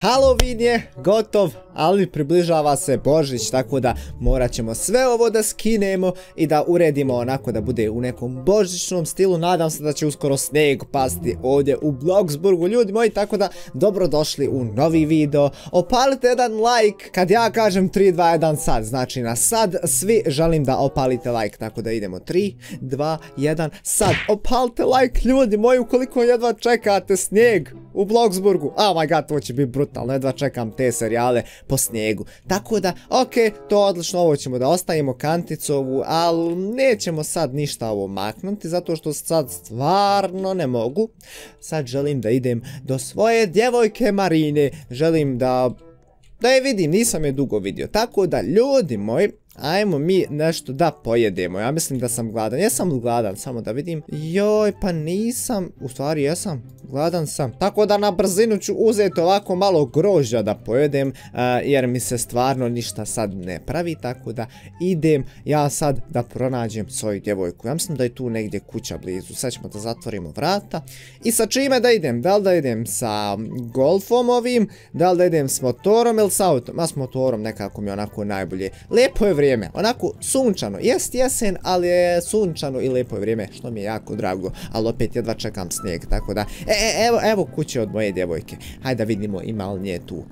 Halloween je gotov, ali približava se Božić, tako da morat ćemo sve ovo da skinemo i da uredimo onako da bude u nekom božićnom stilu. Nadam se da će uskoro sneg pasti ovdje u Bloxburgu, ljudi moji, tako da dobrodošli u novi video. Opalite jedan like kad ja kažem 3, 2, 1 sad, znači na sad svi želim da opalite like, tako da idemo 3, 2, 1 sad. Opalite like, ljudi moji, ukoliko jedva čekate snijeg u Bloxburgu. Oh my god, to će biti brutalno, jedva čekam te serijale po snijegu. Tako da, ok, to odlično, ovo ćemo da ostavimo kanticu ovu, ali nećemo sad ništa ovo maknuti, zato što sad stvarno ne mogu. Sad želim da idem do svoje djevojke Marine, želim da je vidim, nisam je dugo vidio. Tako da, ljudi moji, ajmo mi nešto da pojedemo. Ja mislim da sam gladan. Jesam gladan, samo da vidim. Joj, pa nisam. U stvari jesam. Gladan sam. Tako da na brzinu ću uzeti ovako malo grožđa da pojedem. Jer mi se stvarno ništa sad ne pravi. Tako da idem ja sad da pronađem svoju djevojku. Ja mislim da je tu negdje kuća blizu. Sad ćemo da zatvorimo vrata. I sa čime da idem? Da li da idem sa golfom ovim? Da li da idem s motorom ili s autom? A s motorom nekako mi onako najbolje. Lijepo je vrijeme, onako sunčano, jest jesen, ali je sunčano i lijepo je vrijeme, što mi je jako drago, ali opet jedva čekam snijeg, tako da, evo kuće od moje djevojke, hajde da vidimo ima li nje tu.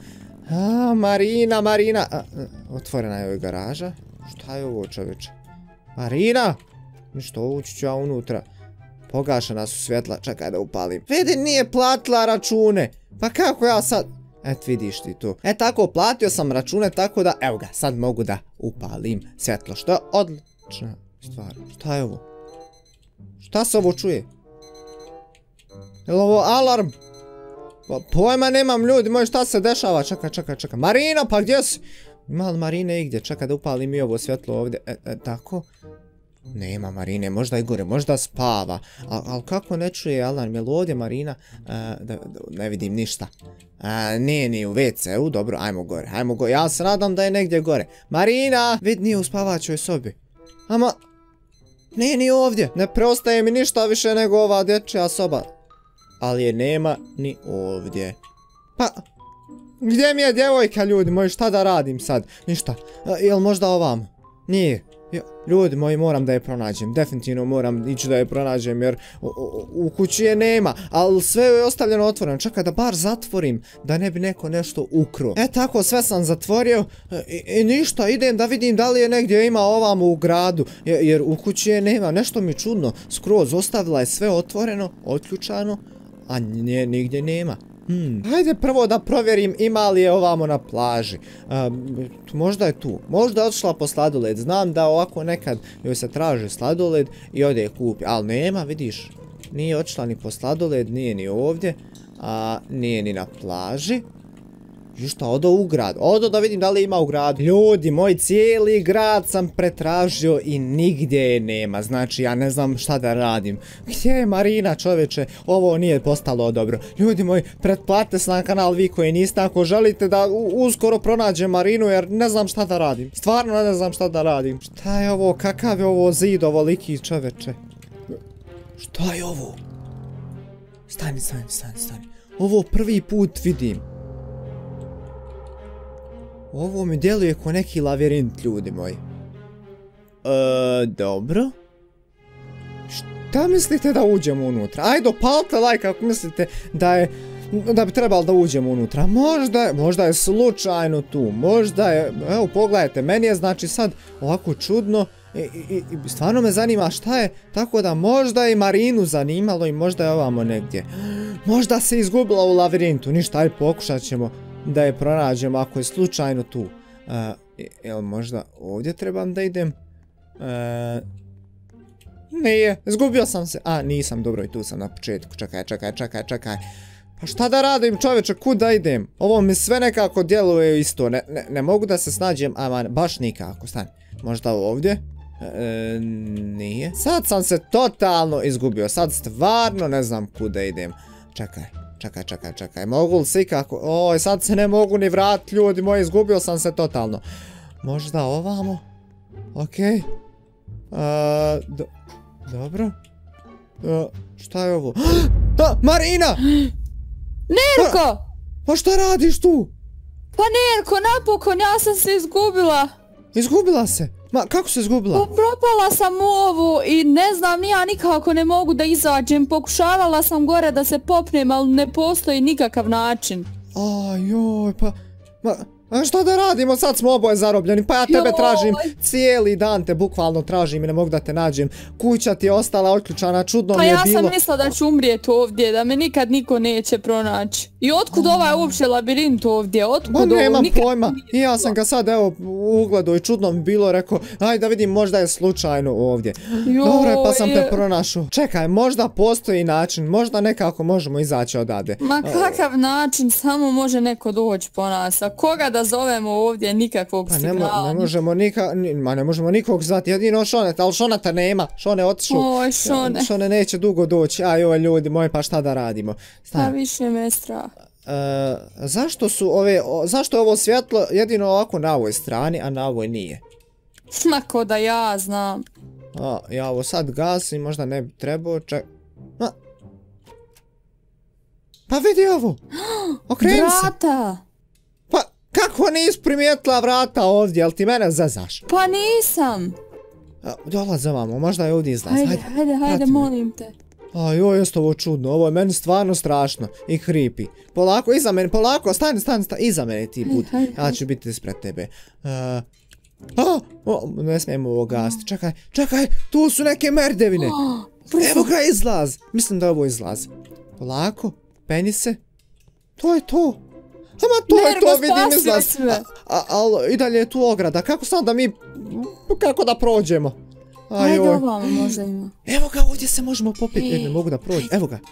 Marina, otvorena je garaža, šta je ovo čoveče? Marina, ništa, ući ću ja unutra, pogašena su svjetla, čekaj da upalim, vidi nije platila račune, pa kako ja sad... Et vidiš ti tu. Tako, platio sam račune, tako da, evo ga, sad mogu da upalim svjetlo, što je odlična stvar. Šta je ovo? Šta se ovo čuje? Je li ovo alarm? Pa pojma nemam, ljudi moji, šta se dešava? Čekaj. Marina, pa gdje si? Ima li Marine igdje? Čekaj da upalim i ovo svjetlo ovdje. Tako. Nema Marine, možda i gore, možda spava. Ali kako ne čuje alarm? Je li ovdje Marina? Ne vidim ništa. Nije ni u WC-u, dobro, ajmo gore. Ja se nadam da je negdje gore. Marina! Vid, nije u spavačoj sobi. Ama... Nije ni ovdje. Ne preostaje mi ništa više nego ova dječja soba. Ali je nema ni ovdje. Pa... Gdje mi je djevojka, ljudi moji, šta da radim sad? Ništa. Jel možda ovam? Nije. Ljudi moji, moram da je pronađem, definitivno moram ići da je pronađem jer u kući je nema, ali sve je ostavljeno otvoreno. Čekaj da bar zatvorim, da ne bi neko nešto ukro. Tako, sve sam zatvorio i ništa, idem da vidim da li je negdje ima ovamo u gradu, jer u kući je nema, nešto mi čudno, skroz ostavila je sve otvoreno, otključano, a nje nigdje nema. Hajde prvo da provjerim ima li je ovamo na plaži. Možda je tu. Možda je otišla po sladoled. Znam da ovako nekad joj se traži sladoled i ode je kupi. Ali nema, vidiš. Nije otišla ni po sladoled, nije ni ovdje. Nije ni na plaži. I šta, odo u grad. Odo da vidim da li ima u gradu. Ljudi moji, cijeli grad sam pretražio i nigdje je nema. Znači, ja ne znam šta da radim. Gdje je Marina, čoveče? Ovo nije postalo dobro. Ljudi moji, pretplatite se na kanal vi koji niste ako želite da uskoro pronađem Marinu jer ne znam šta da radim. Stvarno ne znam šta da radim. Šta je ovo? Kakav je ovo zid ovoliki, čoveče? Šta je ovo? Stani. Ovo prvi put vidim. Ovo mi djeluje ko neki labirint, ljudi moji. Dobro. Šta mislite da uđemo unutra? Ajde, opalite like ako mislite da bi trebalo da uđemo unutra. Možda je slučajno tu. Možda je, evo pogledajte, meni je znači sad ovako čudno. I stvarno me zanima šta je. Tako da možda je Marinu zanimalo i možda je ovamo negdje. Možda se izgubila u labirintu. Ništa, ajde pokušat ćemo da je pronađemo ako je slučajno tu. Jel možda ovdje trebam da idem? Nije, izgubio sam se. Nisam, dobro, i tu sam na početku. Čekaj. Pa šta da radim, čoveče, kud da idem? Ovo mi sve nekako djeluje isto. Ne mogu da se snađem, baš nikako. Stani, možda ovdje? Nije. Sad sam se totalno izgubio. Sad stvarno ne znam kud da idem. Čekaj, mogu li se ikako? Oj, sad se ne mogu ni vratiti, ljudi moji, izgubio sam se totalno. Možda ovamo? Okej. Dobro. Šta je ovo? Marina! Nerko! Pa šta radiš tu? Pa Nerko, napokon, ja sam se izgubila. Izgubila se? Ma, kako se izgubila? Pa propala sam u ovu i ne znam, ja nikako ne mogu da izađem. Pokušavala sam gore da se popnem, ali ne postoji nikakav način. Joj, pa... A što da radimo, sad smo oboje zarobljeni, pa ja tebe tražim, cijeli dan te bukvalno tražim i ne mogu da te nađem. Kuća ti je ostala otključana, čudno mi je bilo. Pa ja sam mislila da ću umrijeti ovdje, da me nikad niko neće pronaći. I otkud ovaj uopće labirint ovdje, otkud ovo? Nemam pojma, i ja sam ga sad evo ugledao i čudno mi bilo, rekao, ajde da vidim, možda je slučajno ovdje. Dobro je, pa sam te pronašao. Čekaj, možda postoji način, možda nekako možemo izaći odavde. Ma kakav način, samo može neko doći po nas, a koga da zovemo ovdje, nikakvog signala. Ne možemo nikog zvati, jedino Šonet, ali Šonata nema, Šone otišao. Oj, Šone. Šone neće dugo doći, joj ljudi moji, pa šta da radimo? Pa više me strah. Zašto je ovo svjetlo jedino ovako na ovoj strani, a na ovoj nije? Ma ko da ja znam. Ja ovo sad gasim, možda ne bi trebao, Pa vidi ovo! Okreni se! Vrata! Pa kako nisi primijetila vrata ovdje, jel ti mene zezaš? Pa nisam! Dolaz za vamo, možda je ovdje izlaz. Hajde, molim te. Joj, jeste ovo čudno, ovo je meni stvarno strašno i creepy. Polako, iza mene, polako, stani, iza mene ti budi. Ja ću biti ispred tebe. Ne smijem ovo gasiti, čekaj, tu su neke merdevine. Evo ga izlaz, mislim da je ovo izlaz. Polako, penji se. To je to. Ama to je to, vidim izlaz. Ali i dalje je tu ograda, kako sad da mi, kako da prođemo? Ajde ovamo možda ima. Evo ga, ovdje se možemo popiti. Ne mogu da prođem. Evo ga.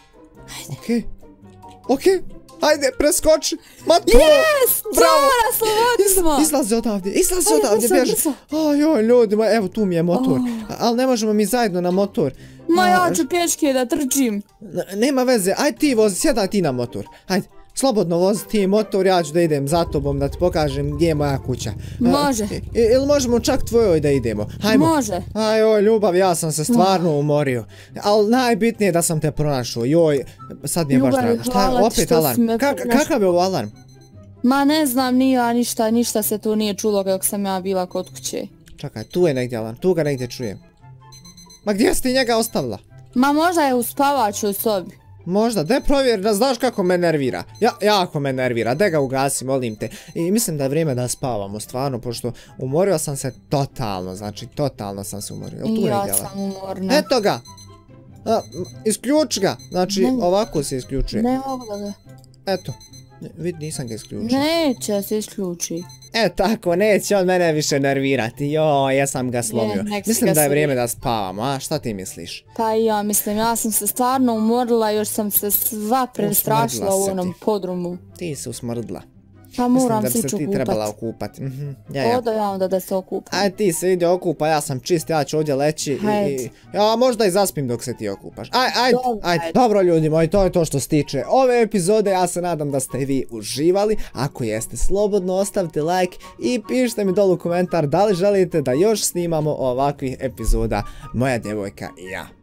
Okej. Ajde, preskoči. Ma to! Yes! Čara, slobodni smo! Izlazi odavdje, bježi. Joj, ljudi, evo tu mi je motor. Ali ne možemo mi zajedno na motor. Ma ja ću pješke da trčim. Nema veze, ajde ti vozi, sjedaj ti na motor. Ajde. Slobodno vozi ti motor, ja ću da idem za tobom da ti pokažem gdje je moja kuća. Može. Ili možemo čak tvojoj da idemo? Hajmo. Može. Joj, ljubav, ja sam se stvarno umorio. Ali najbitnije je da sam te pronašao. Joj, sad mi je baš drago. Šta je, opet alarm? Kakav je ovo alarm? Ma ne znam, nije ništa se tu nije čulo dok sam ja bila kod kuće. Čekaj, tu je negdje alarm, tu ga negdje čujem. Ma gdje si ti njega ostavila? Ma možda je u spavačoj sobi. Možda, daj provjeri da znaš kako me nervira. Jako me nervira, daj ga ugasi, molim te. I mislim da je vrijeme da spavamo, stvarno, pošto umorio sam se totalno, znači totalno sam se umorio. I ja sam umorna. Eto ga! Isključi ga, znači ovako se isključuje. Ne mogu da ga... Eto, vidi nisam ga isključio. Neće se isključi. Tako, neće on mene više nervirati, joj, ja sam ga slomio. Mislim da je vrijeme da spavamo, a šta ti misliš? Pa ja mislim, ja sam se stvarno umorila, još sam se sva prestrašila u onom podrumu. Ti se usmrdila. Pa moram se ići okupat. Mislim da bi se ti trebala okupati. Odo ja onda da se okupam. Ajde ti se ide okupa, ja sam čist, ja ću ovdje leći i ja možda i zaspim dok se ti okupaš. Ajde. Dobro ljudi moji, to je to što se tiče ove epizode, ja se nadam da ste vi uživali. Ako jeste, slobodno ostavite like i pišite mi dolu komentar da li želite da još snimamo ovakvih epizoda Moja djevojka i ja.